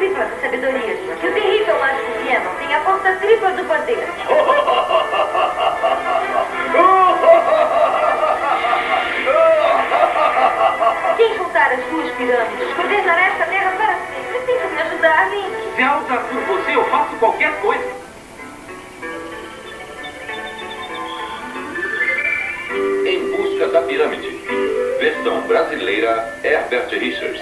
tripla da sabedoria, que o terrível mágico Ganon tem a força tripla do poder. Quem juntar as duas pirâmides governará esta terra para sempre. Tem que me ajudar, Link. Zelda, por você eu faço qualquer coisa. Em busca da pirâmide. Versão brasileira, Herbert Richards.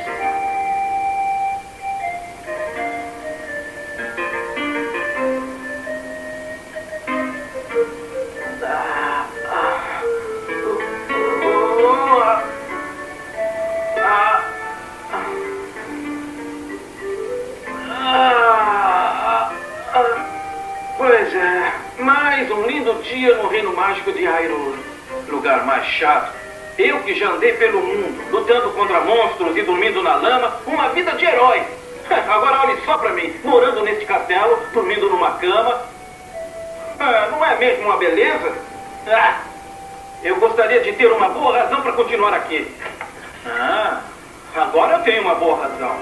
Pois é, mais um lindo dia no Reino Mágico de Hyrule. Lugar mais chato. Eu que já andei pelo mundo, lutando contra monstros e dormindo na lama, uma vida de herói. Agora olhe só pra mim, morando neste castelo, dormindo numa cama. Não é mesmo uma beleza? Eu gostaria de ter uma boa razão para continuar aqui. Agora eu tenho uma boa razão.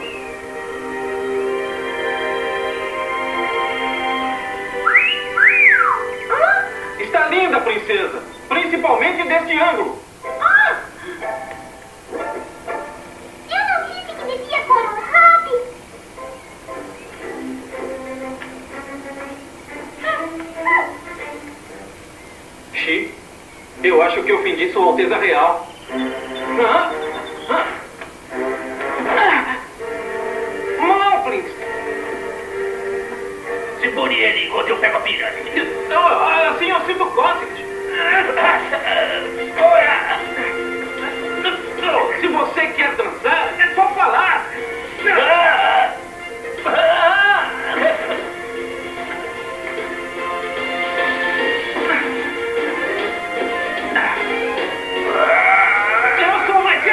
Está linda, princesa. Principalmente deste ângulo. Eu não disse que descia com um hobby. Xi, eu acho que ofendi Sua Alteza Real. Moflins! Segure ele enquanto eu pego a pirâmide. Assim eu sinto cócegas. Se você quer dançar, é só falar. Eu sou mais...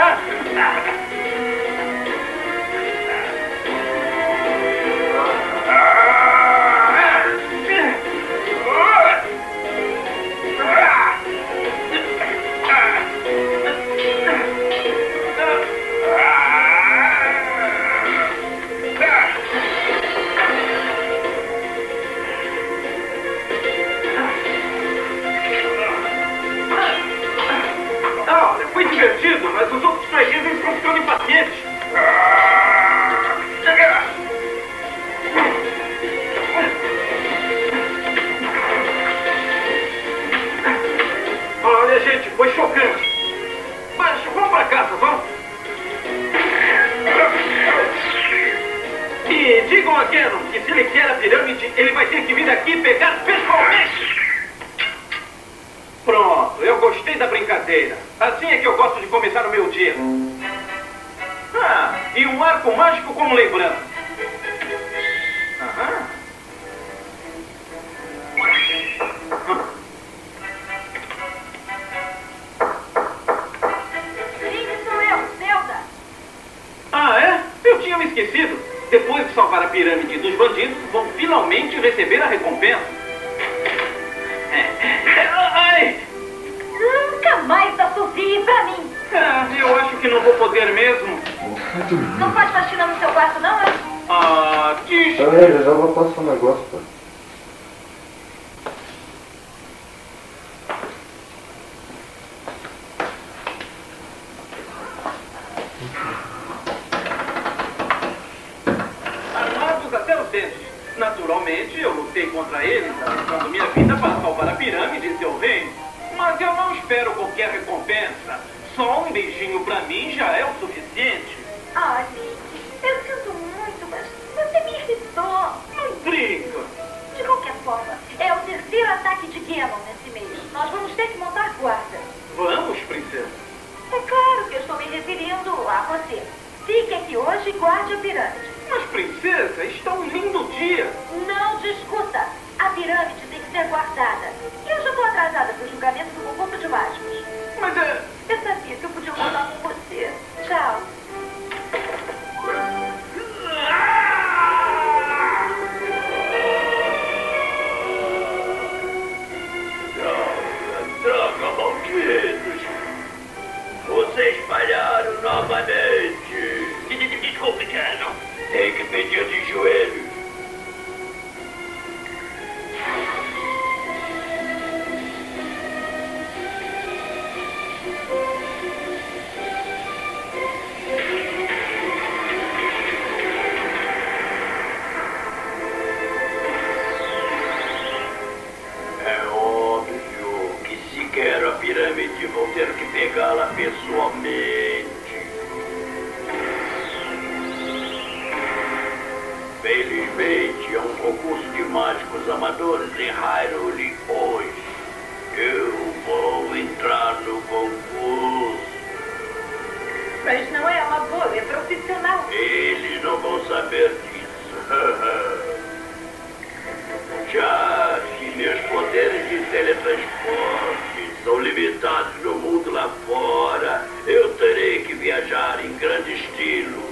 Foi divertido, mas os outros fregueses estão ficando impacientes. Olha, gente, foi chocante. Mas vamos pra casa, vamos? E digam a Ganon que se ele quer a pirâmide, ele vai ter que vir aqui e pegar pessoalmente. Pronto, eu gostei da brincadeira. Assim é que eu gosto de começar o meu dia. E um arco mágico como lembrança. Link, sou eu, Zelda. É? Eu tinha me esquecido. Depois de salvar a pirâmide dos bandidos, vão finalmente receber a recompensa. Nunca mais assobie pra mim. Eu acho que não vou poder mesmo. Não faz faxina no seu quarto, não, é? Diz... Peraí, eu já vou passar um negócio, pô. Armados até os dentes. Naturalmente, eu lutei contra eles, arriscando minha vida para salvar a pirâmide e seu reino. Mas eu não espero qualquer recompensa. Só um beijinho pra mim já é o suficiente. Link, eu sinto muito, mas você me irritou. Não brinca. De qualquer forma, é o terceiro ataque de Ganon nesse mês. Nós vamos ter que montar guarda. Vamos, princesa. É claro que eu estou me referindo a você. Fique aqui hoje e guarde a pirâmide. Mas, princesa, está um lindo dia. Não discuta. A pirâmide tem que ser guardada. Eu já estou atrasada para o julgamento do concurso de mágicos. Mas Eu sabia que eu podia contar com você. Tchau. Droga, malditos! Vocês falharam novamente! Desculpe, Ganon. Tem que pedir de joelho. É óbvio que se quer a pirâmide, vou ter que pegá-la pessoalmente. Felizmente, é um concurso de mágicos amadores em Hyrule hoje. Eu vou entrar no concurso. Mas não é amador, é profissional. Eles não vão saber disso. Já que meus poderes de teletransporte são limitados no mundo lá fora, eu terei que viajar em grande estilo.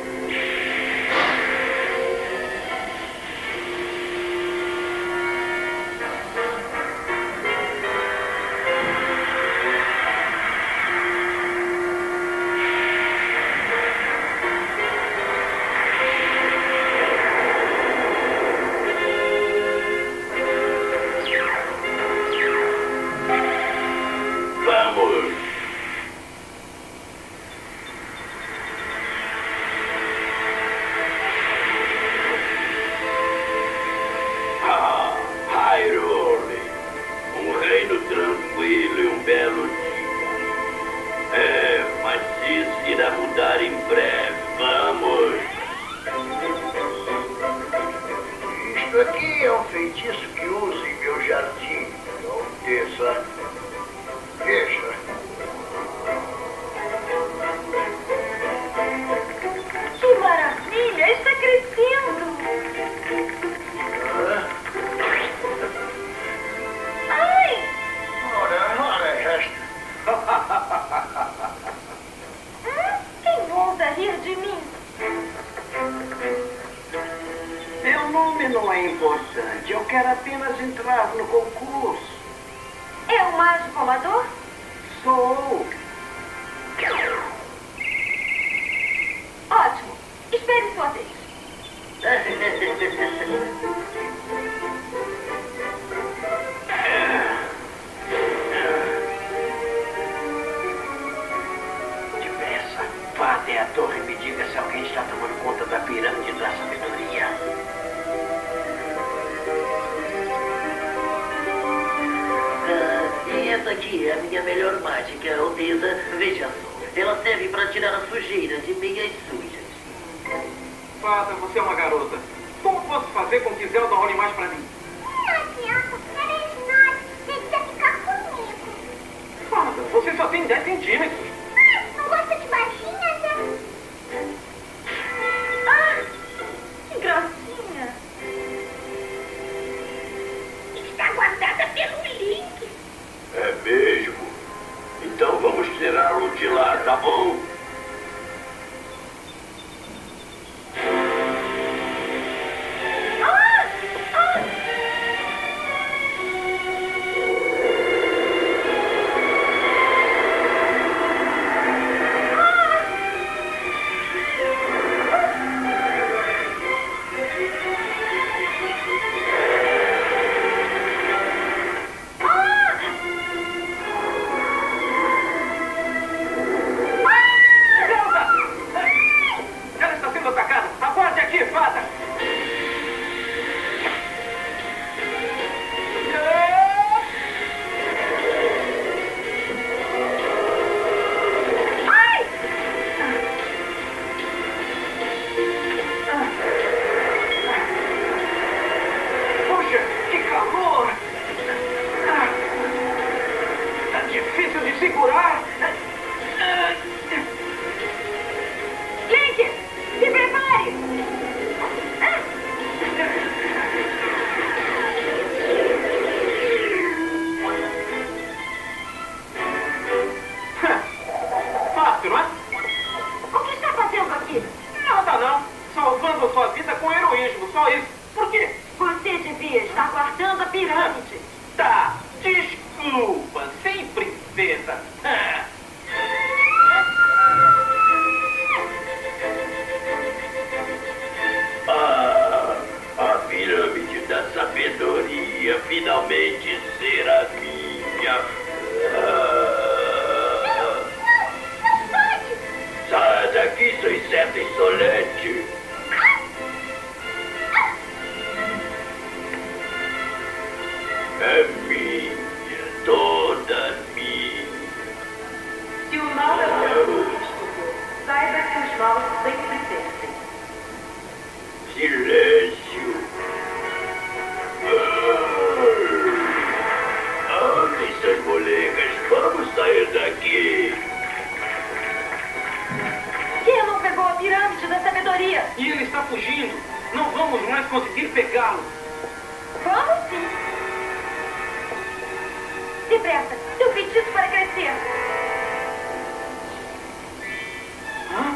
Vamos! Ah, Hyrule, um reino tranquilo e um belo dia. Mas isso irá mudar em breve. Vamos! Isto aqui é um feitiço que uso em meu jardim. Não desça. Veja. Que maravilha, está crescendo. Ai! Ora, esta. Quem ousa rir de mim? Meu nome não é importante. Eu quero apenas entrar no concurso. É um mágico amador? Sou. Ótimo. Espere sua vez. Depressa, vá até a torre e me diga se alguém está tomando conta da pirâmide da sabedoria. E essa aqui é a minha melhor mágica, Alteza. Veja só. Ela serve para tirar a sujeira de meias sujas. Fada, você é uma garota. Como posso fazer com que Zelda olhe mais pra mim? Não adianta, ela é enorme. Precisa ficar comigo. Fada, você só tem 10 centímetros. Não gosta de baixinhas, né? Que gracinha. Está guardada pelo Link. É mesmo? Então vamos tirá-lo de lá, tá bom? essa insolente. É minha, toda minha. Se o mal é o seu político, saiba que os maus sempre vencem. Silêncio. Essas molegas, vamos sair daqui. Quem não pegou a pirâmide da sabedoria? E ele está fugindo. Não vamos mais conseguir pegá-lo. Vamos sim. Depressa, seu feitiço para crescer. Hã?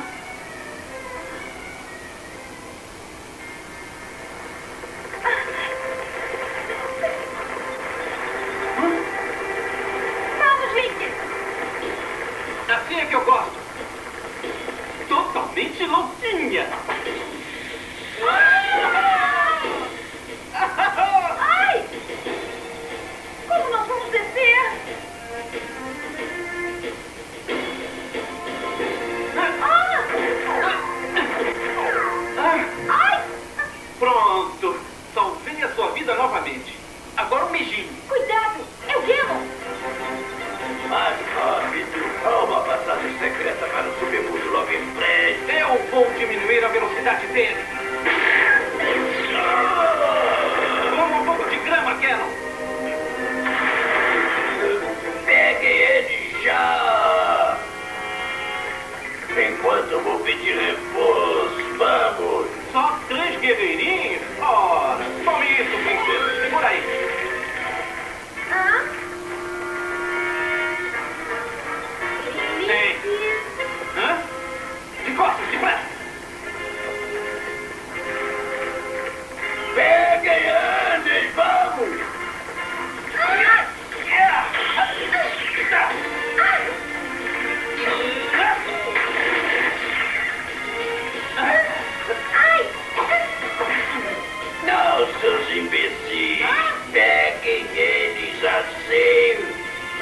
Vamos, Link. Assim é que eu gosto. Totalmente louquinha. Ai! Como nós vamos descer? Ai! Pronto. Salvei a sua vida novamente. Agora um beijinho. Cuidado! É o Ganon! Mais rápido. Há uma passagem secreta para o submundo logo em frente. Eu vou diminuir a velocidade dele. Como um pouco de grama, Ganon. Peguem ele já! Enquanto eu vou pedir reforço, vamos! Só 3 guerreirinhos? Ora, tome isso, princesa. Segura aí. Hã? Ei. Hã? De costas, depressa. Peguem eles, vamos! Não, seus imbecis! Peguem eles assim!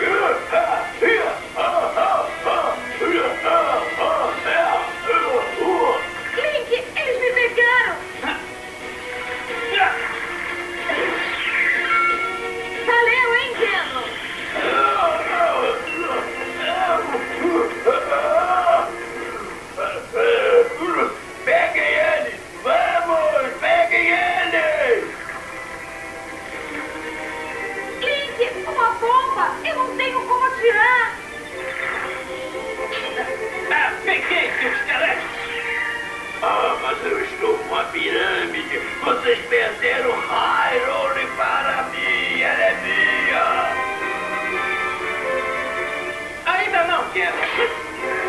Link, eles me pegaram! Valeu, hein, Ganon? Peguem eles! Vamos! Peguem eles! Link, uma bomba! Eu não tenho como atirar! Peguei, seu esqueleto. Ah, mas eu estou com a pirâmide. Vocês perderam Hyrule para mim. Ela é minha. Ainda não, Ganon.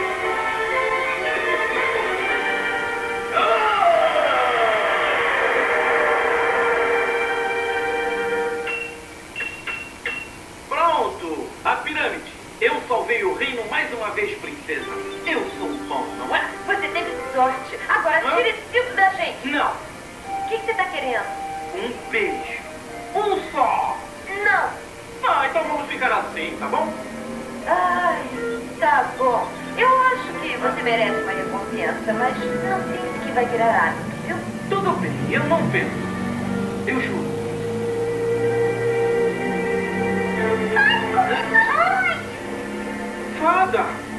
Pronto, a pirâmide. Eu salvei o reino mais uma vez, princesa. Eu sou bom, não é? Você teve sorte. Agora tira esse filtro da gente. Não, O que você tá querendo? um beijo. Um só. Não. Ah, então vamos ficar assim, tá bom? Ai, tá bom. Eu acho que você merece uma recompensa, mas não pense que vai virar hábito, viu? Tudo bem, eu não penso. Eu juro. Fada!